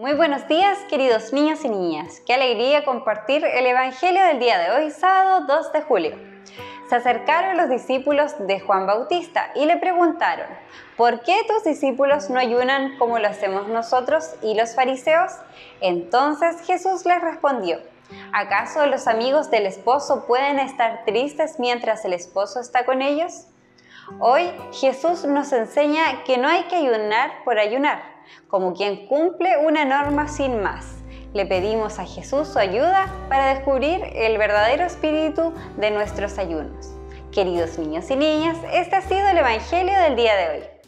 Muy buenos días, queridos niños y niñas. Qué alegría compartir el Evangelio del día de hoy, sábado 2 de julio. Se acercaron los discípulos de Juan Bautista y le preguntaron: ¿por qué tus discípulos no ayunan como lo hacemos nosotros y los fariseos? Entonces Jesús les respondió: ¿acaso los amigos del esposo pueden estar tristes mientras el esposo está con ellos? Hoy Jesús nos enseña que no hay que ayunar por ayunar, como quien cumple una norma sin más. Le pedimos a Jesús su ayuda para descubrir el verdadero espíritu de nuestros ayunos. Queridos niños y niñas, este ha sido el Evangelio del día de hoy.